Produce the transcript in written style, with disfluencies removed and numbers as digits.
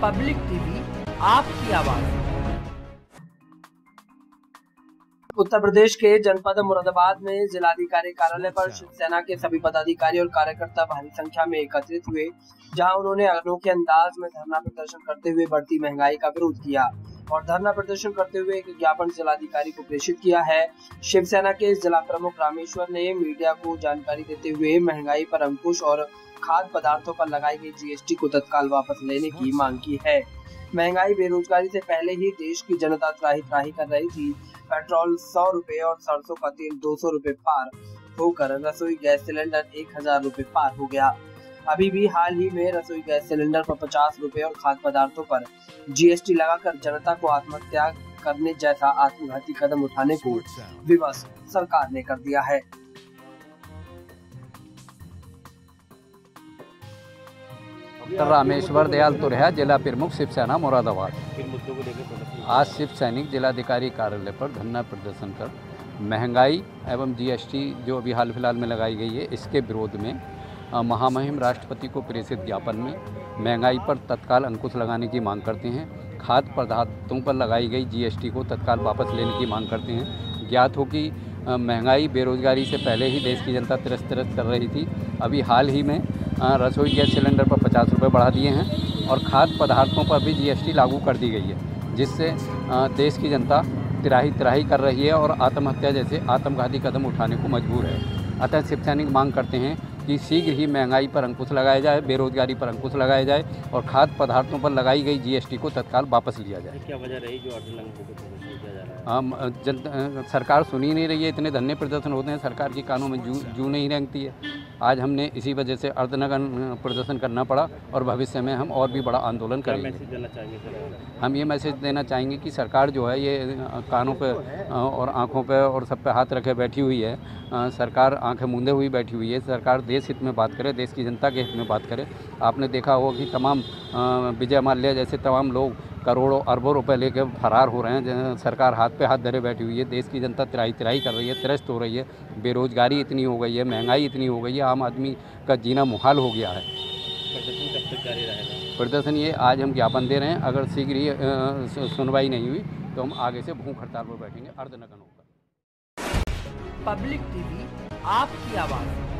Public TV आपकी आवाज। उत्तर प्रदेश के जनपद मुरादाबाद में जिलाधिकारी कार्यालय पर शिवसेना के सभी पदाधिकारी और कार्यकर्ता भारी संख्या में एकत्रित हुए, जहां उन्होंने अनोखे अंदाज में धरना प्रदर्शन करते हुए बढ़ती महंगाई का विरोध किया और धरना प्रदर्शन करते हुए एक ज्ञापन जिलाधिकारी को प्रेषित किया है। शिवसेना के जिला प्रमुख रामेश्वर ने मीडिया को जानकारी देते हुए महंगाई पर अंकुश और खाद्य पदार्थों पर लगाई गई जीएसटी को तत्काल वापस लेने की मांग की है। महंगाई बेरोजगारी से पहले ही देश की जनता त्राही कर रही थी। पेट्रोल 100 रुपए और सरसों का तेल 200 रुपए पार होकर रसोई गैस सिलेंडर 1000 रुपए पार हो गया। अभी भी हाल ही में रसोई गैस सिलेंडर पर 50 रुपए और खाद्य पदार्थों पर जीएसटी लगाकर जनता को आत्महत्या करने जैसा आत्मघाती कदम उठाने को विवश सरकार ने कर दिया है। रामेश्वर दयाल तुरैया, जिला प्रमुख शिवसेना मुरादाबाद। आज शिव सैनिक जिलाधिकारी कार्यालय पर धरना प्रदर्शन कर महंगाई एवं जीएसटी जो अभी हाल फिलहाल में लगाई गई है, इसके विरोध में महामहिम राष्ट्रपति को प्रेषित ज्ञापन में महंगाई पर तत्काल अंकुश लगाने की मांग करते हैं। खाद्य पदार्थों पर लगाई गई जीएसटी को तत्काल वापस लेने की मांग करते हैं। ज्ञात हो कि महंगाई बेरोजगारी से पहले ही देश की जनता त्रस्त कर रही थी। अभी हाल ही में रसोई गैस सिलेंडर पर 50 रुपये बढ़ा दिए हैं और खाद्य पदार्थों पर भी जीएसटी लागू कर दी गई है, जिससे देश की जनता त्राही कर रही है और आत्महत्या जैसे आत्मघाती कदम उठाने को मजबूर है। अतः शिव सैनिक मांग करते हैं कि शीघ्र ही महंगाई पर अंकुश लगाया जाए, बेरोजगारी पर अंकुश लगाया जाए और खाद्य पदार्थों पर लगाई गई जीएसटी को तत्काल वापस लिया जाए। क्या वजह रही जो किया जा रहा है? सरकार सुन ही नहीं रही है। इतने धरने प्रदर्शन होते हैं, सरकार की कानों में जू नहीं रेंगती है। आज हमने इसी वजह से अर्धनग्न प्रदर्शन करना पड़ा और भविष्य में हम और भी बड़ा आंदोलन करेंगे। मैसेज देना चाहिए सर? हम ये मैसेज देना चाहेंगे कि सरकार जो है ये कानों पे और आँखों पे और सब पे हाथ रखे बैठी हुई है। सरकार आंखें मूंदे हुई बैठी हुई है। सरकार देश हित में बात करे, देश की जनता के हित में बात करे। आपने देखा होगा कि तमाम विजय माल्या जैसे तमाम लोग करोड़ों अरबों रुपए लेकर फरार हो रहे हैं। सरकार हाथ पे हाथ धरे बैठी हुई है। देश की जनता त्राही कर रही है, त्रस्त हो रही है। बेरोजगारी इतनी हो गई है, महंगाई इतनी हो गई है, आम आदमी का जीना मुहाल हो गया है। प्रदर्शन कब तक जारी रहेगा? प्रदर्शन ये आज हम ज्ञापन दे रहे हैं। अगर शीघ्र ही सुनवाई नहीं हुई तो हम आगे से भूख हड़ताल पर बैठेंगे, अर्धनग्न होकर। पब्लिक टीवी आपकी आवाज।